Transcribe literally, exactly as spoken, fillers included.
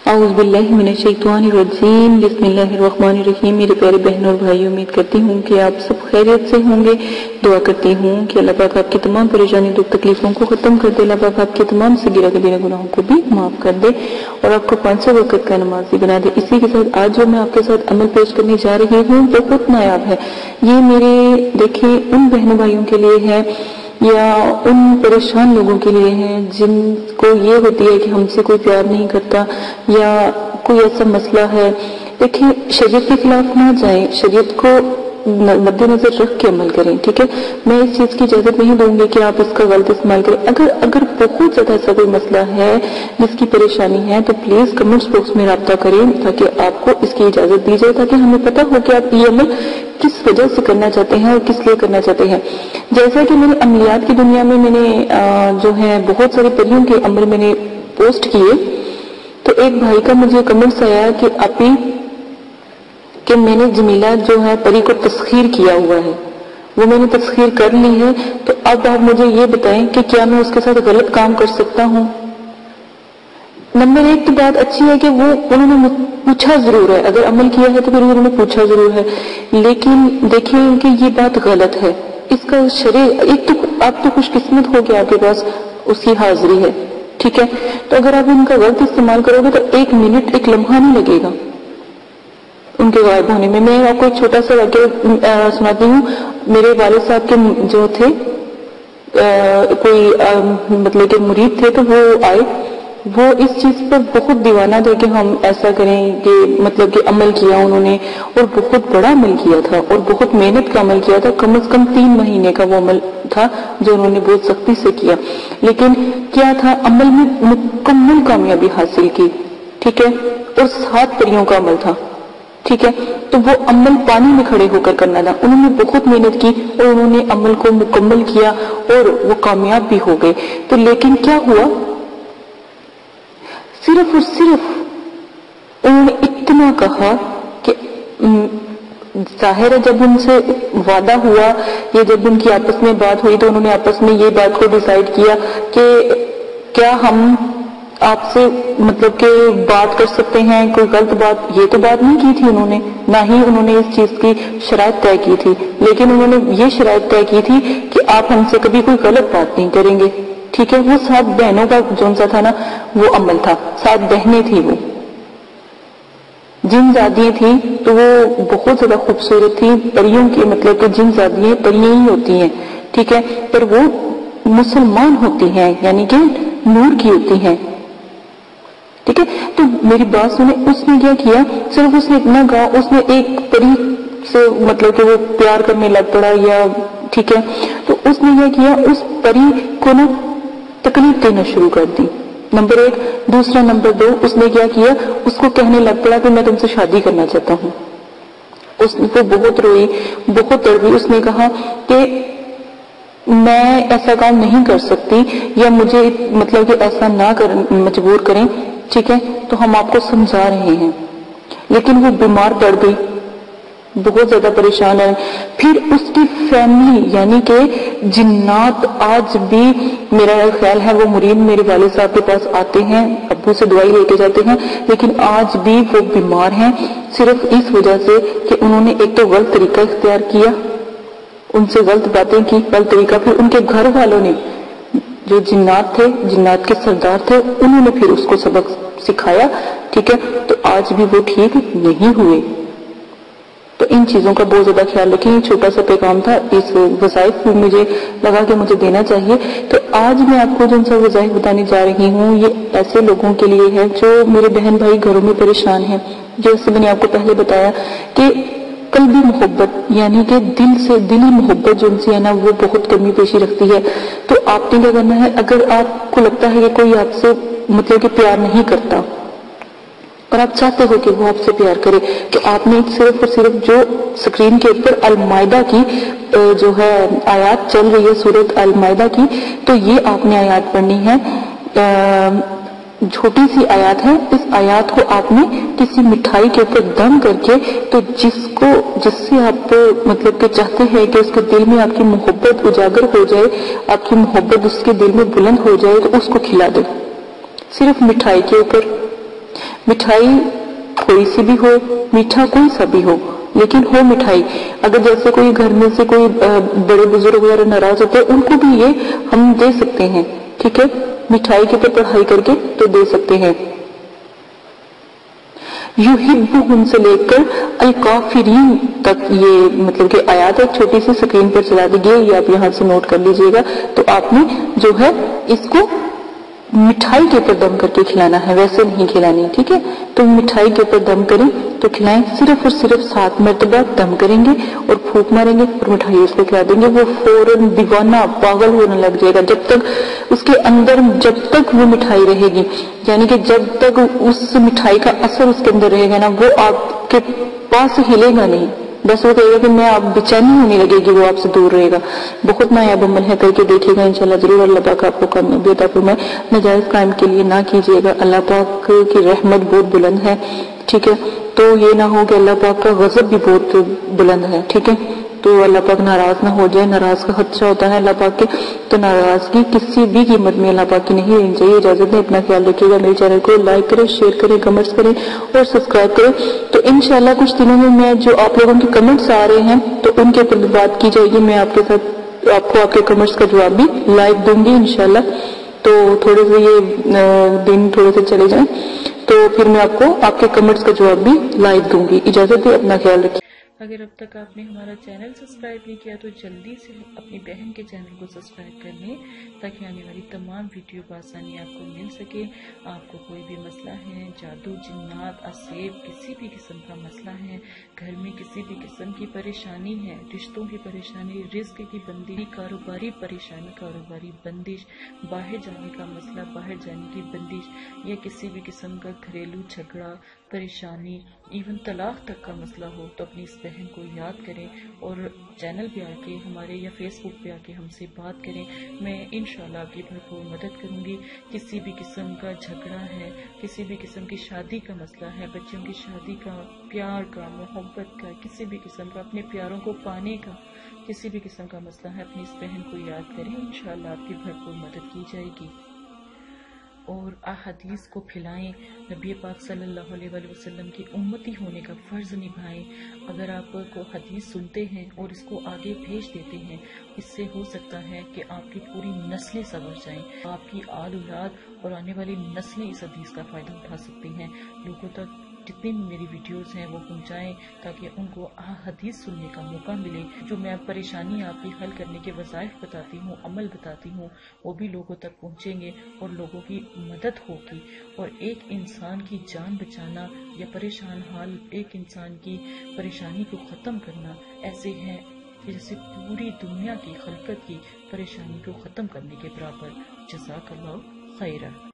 اعوذ باللہ من الشیطان الرجیم بسم اللہ الرحمن الرحیم۔ میرے پیارے بہنوں اور بھائیوں، امید کرتی ہوں کہ آپ سب خیریت سے ہوں گے۔ دعا کرتی ہوں کہ اللہ پاک آپ کی تمام پریشانی دکھ تکلیفوں کو ختم کر دے، اللہ پاک آپ کے تمام صغیرہ کبیرہ گناہوں کو بھی معاف کر دے اور آپ کو پانچ سو وقت کا نمازی بنا دے۔ اسی کے ساتھ آج جو میں آپ کے ساتھ عمل پیش کرنے جا رہی ہوں بہت نایاب ہے۔ یہ میرے دیکھیں ان بہنوں بھائیوں کے لیے ہے یا ان پریشان لوگوں کے لیے ہیں جن کو یہ ہوتی ہے کہ ہم سے کوئی پیار نہیں کرتا یا کوئی ایسا مسئلہ ہے۔ دیکھیں شریعت کے خلاف نہ جائیں، شریعت کو مد نظر رکھ کے عمل کریں، ٹھیک ہے۔ میں اس چیز کی اجازت نہیں دوں گی کہ آپ اس کا غلط استعمال کریں۔ اگر اگر بہت زیادہ ایسا کوئی مسئلہ ہے جس کی پریشانی ہے تو پلیز کمنٹس باکس میں رابطہ کریں تاکہ آپ کو اس کی اجازت دی جائے، تاکہ ہمیں پتہ ہو کہ آپ یہ عمل کس وجہ سے کرنا چاہتے ہیں اور کس لیے کرنا چاہتے ہیں۔ جیسا کہ میرے عملیات کی دنیا میں میں نے جو ہے بہت سارے پریوں کے عمل میں نے پوسٹ کیے، تو ایک بھائی کا مجھے کمنٹس آیا کہ اپی کہ میں نے جمیلہ جو ہے پری کو تسخیر کیا ہوا ہے، وہ میں نے تسخیر کر لی ہے، تو اب آپ مجھے یہ بتائیں کہ کیا میں اس کے ساتھ غلط کام کر سکتا ہوں۔ نمبر ایک تو بات اچھی ہے کہ وہ انہوں نے پوچھا ضرور ہے، اگر عمل کیا ہے تو پھر انہوں نے پوچھا ضرور ہے، لیکن دیکھیں کہ یہ بات غلط ہے۔ اس کا شرع ایک تو آپ تو خوش قسمت ہو کہ آپ کے پاس اس کی حاضری ہے، ٹھیک ہے، تو اگر آپ ان کا غلط استعمال کرو گے تو ایک منٹ ایک لمحہ نہیں لگے گا ان کے غائب ہونے میں۔ میں آپ کو ایک چھوٹا سا واقعہ سناتی ہوں۔ میرے والد صاحب کے جو تھے کوئی مطلب کہ مرید تھے، تو وہ آئے، وہ اس چیز پر بہت دیوانہ تھے کہ ہم ایسا کریں کہ مطلب کہ عمل کیا انہوں نے، اور بہت بڑا عمل کیا تھا اور بہت محنت کا عمل کیا تھا، کم از کم تین مہینے کا وہ عمل تھا جو انہوں نے بہت سختی سے کیا، لیکن کیا تھا عمل میں مکمل کامیابی حاصل کی، ٹھیک ہے، اور سات پریوں کا عمل تھا، ٹھیک ہے، تو وہ عمل پانی میں کھڑے ہو کر کرنا تھا۔ انہوں نے بہت محنت کی اور انہوں نے عمل کو مکمل کیا اور وہ کامیاب بھی ہو گئے۔ تو لیکن کیا ہوا، صرف اور صرف انہوں نے اتنا کہا کہ ظاہر ہے جب ان سے وعدہ ہوا یا جب ان کی آپس میں بات ہوئی تو انہوں نے آپس میں یہ بات کو ڈیسائیڈ کیا کہ کیا ہم آپ سے مطلب کہ بات کر سکتے ہیں، کوئی غلط بات، یہ تو بات نہیں کی تھی انہوں نے، نہ ہی انہوں نے اس چیز کی شرائط طے کی تھی، لیکن انہوں نے یہ شرائط طے کی تھی کہ آپ ہم سے کبھی کوئی غلط بات نہیں کریں گے، ٹھیک ہے۔ وہ سات بہنوں کا جون سا تھا نا وہ عمل تھا، سات بہنیں تھیں، وہ جن زادیاں تھیں تو وہ بہت زیادہ خوبصورت تھیں، پریوں کی مطلب کہ جن زادیاں پریاں ہی ہوتی ہیں، ٹھیک ہے، پر وہ مسلمان ہوتی ہیں یعنی کہ نور کی ہوتی ہیں، ٹھیک ہے۔ تو میری بات سنیں، اس نے کیا کیا، صرف اس نے اتنا کہا، اس نے ایک پری سے مطلب کہ وہ پیار کرنے لگ پڑا یا ٹھیک ہے، تو اس نے کیا کیا، اس پری کو نا تکلیف دینا شروع کر دی، نمبر ایک۔ دوسرا نمبر دو، اس نے کیا کیا، اس کو کہنے لگ پڑا کہ میں تم سے شادی کرنا چاہتا ہوں۔ اس نے بہت روئی، بہت تڑپی، اس نے کہا کہ میں ایسا کام نہیں کر سکتی یا مجھے مطلب کہ ایسا نہ کر مجبور کریں، ٹھیک ہے، تو ہم آپ کو سمجھا رہے ہیں، لیکن وہ بیمار پڑ گئی، بہت زیادہ پریشان ہے۔ پھر اس کی فیملی یعنی کہ جنات آج بھی میرا خیال ہے وہ مرید میرے والد صاحب کے پاس آتے ہیں، ابو سے دعائی لے کے جاتے ہیں، لیکن آج بھی وہ بیمار ہیں، صرف اس وجہ سے کہ انہوں نے ایک تو غلط طریقہ اختیار کیا، ان سے غلط باتیں کی، غلط طریقہ، پھر ان کے گھر والوں نے جو جنات تھے، جنات کے سردار تھے، انہوں نے پھر اس کو سبق سکھایا، ٹھیک ہے، تو آج بھی وہ ٹھیک نہیں ہوئے۔ تو ان چیزوں کا بہت زیادہ خیال رکھیں، یہ چھوٹا سا پیغام تھا، اس وظائف کو مجھے لگا کہ مجھے دینا چاہیے۔ تو آج میں آپ کو جن سا وظائف بتانے جا رہی ہوں یہ ایسے لوگوں کے لیے ہے جو میرے بہن بھائی گھروں میں پریشان ہیں، جیسے میں نے آپ کو پہلے بتایا کہ قلبی محبت یعنی کہ دل سے دلی محبت جو ان سے ہے نا وہ بہت کمی پیشی رکھتی ہے۔ تو آپ نے کیا کرنا ہے، اگر آپ کو لگتا ہے کہ کوئی آپ سے مطلب کہ پیار نہیں کرتا اور آپ چاہتے ہو کہ وہ آپ سے پیار کرے، کہ آپ نے صرف اور صرف جو سکرین کے اوپر المائدہ کی جو ہے آیات چل رہی ہے، سورۃ المائدہ کی، تو یہ آپ نے آیات پڑھنی ہے، چھوٹی سی آیات ہے، اس آیات کو آپ نے کسی مٹھائی کے اوپر دم کر کے، تو جس کو جس سے آپ مطلب کہ چاہتے ہیں کہ اس کے دل میں آپ کی محبت اجاگر ہو جائے، آپ کی محبت اس کے دل میں بلند ہو جائے، تو اس کو کھلا دیں، صرف مٹھائی کے اوپر۔ मिठाई कोई सी भी हो, मीठा कोई सा भी हो, लेकिन हो मिठाई। अगर जैसे कोई घर में से कोई बड़े बुजुर्ग वगैरह नाराज होते हैं, उनको भी ये हम दे सकते हैं, ठीक है, मिठाई के ऊपर पढ़ाई करके तो दे सकते हैं। युहिब्बुहुम से लेकर अल काफिरीन तक ये मतलब कि आयत एक छोटी सी स्क्रीन पर चला दी गई, ये आप यहाँ से नोट कर लीजिएगा। तो आपने जो है इसको मिठाई के ऊपर दम करके खिलाना है, वैसे नहीं खिलानी, ठीक है। तो मिठाई के ऊपर दम करें तो खिलाएं, सिर्फ और सिर्फ सात मरतबा दम करेंगे और फूंक मारेंगे और मिठाई उसको खिला देंगे। वो फौरन दीवाना पागल होने लग जाएगा, जब तक उसके अंदर जब तक वो मिठाई रहेगी, यानी कि जब तक उस मिठाई का असर उसके अंदर रहेगा ना, वो आपके पास हिलेगा नहीं, बस वो कहेगा कि मैं आप बेचैनी होने लगेगी, वो आपसे दूर रहेगा। बहुत नायाब अमल है, करके देखिएगा इंशाल्लाह जरूर अल्लाह पाक आपको कामयाबी अता फरमाए। नाजायज कायम के लिए ना कीजिएगा, अल्लाह पाक की रहमत बहुत बुलंद है, ठीक है। तो ये ना हो कि अल्लाह पाक का गजब भी बहुत बुलंद है, ठीक है। तो अल्लाह पाक नाराज ना हो जाए, नाराज का खदशा होता है अल्लाह पाक के। तो नाराजगी किसी भी कीमत में अल्लाह पाक की नहीं रहनी चाहिए। इजाजत दें, अपना ख्याल रखिएगा। मेरे चैनल को लाइक करें, शेयर करें, कमेंट्स करें और सब्सक्राइब करें। तो इंशाल्लाह कुछ दिनों में मैं जो आप लोगों के कमेंट्स आ रहे हैं तो उनके ऊपर भी बात की जाएगी। मैं आपके साथ आपको आपके कमेंट्स का जवाब भी लाइव दूंगी इंशाल्लाह। तो थोड़े से ये दिन थोड़े से चले जाएं तो फिर मैं आपको आपके कमेंट्स का जवाब भी लाइव दूंगी। इजाजत दें, अपना ख्याल रखिए। अगर अब तक आपने हमारा चैनल सब्सक्राइब नहीं किया तो जल्दी से अपनी बहन के चैनल को सब्सक्राइब कर लें, ताकि आने वाली तमाम वीडियो बआसानी आपको मिल सके। आपको कोई भी मसला है, जादू, जिन्नात, असेब, किसी भी किस्म का मसला है, घर में किसी भी किस्म की परेशानी है, रिश्तों की परेशानी, रिस्क की बंदी, कारोबारी परेशानी, कारोबारी बंदिश, बाहर जाने का मसला, बाहर जाने की बंदिश, या किसी भी किस्म का घरेलू झगड़ा, परेशानी, इवन तलाक तक का मसला हो, तो अपनी इस बहन को याद करें और चैनल पे आके हमारे या फेसबुक पे आके हमसे बात करें। मैं इंशाल्लाह आपकी भरपूर मदद करूंगी। किसी भी किस्म का झगड़ा है, किसी भी किस्म की शादी का मसला है, बच्चों की शादी का, प्यार का, मोहब्बत का, किसी भी किस्म का, अपने प्यारों को पाने का किसी भी किस्म का मसला है, अपनी इस बहन को याद करें, इंशाल्लाह आपकी भरपूर मदद की जाएगी। और अहादीस को फैलाएं, नबी पाक सल्लल्लाहु अलैहि वसल्लम की उम्मती होने का फ़र्ज निभाएं। अगर आप को हदीस सुनते हैं और इसको आगे भेज देते हैं, इससे हो सकता है कि आपकी पूरी नस्लें संवर जाएं, आपकी आल औलाद और आने वाली नस्लें इस हदीस का फ़ायदा उठा सकती हैं। लोगों तक जितनी भी मेरी वीडियोस हैं वो पहुंचाएं, ताकि उनको हदीस सुनने का मौका मिले। जो मैं परेशानी आपकी हल करने के वज़ाइफ बताती हूँ, अमल बताती हूँ, वो भी लोगों तक पहुंचेंगे और लोगों की मदद होगी। और एक इंसान की जान बचाना या परेशान हाल एक इंसान की परेशानी को ख़त्म करना ऐसे है जैसे पूरी दुनिया की खलकत की परेशानी को ख़त्म करने के बराबर। जज़ाकल्लाहु खैरा।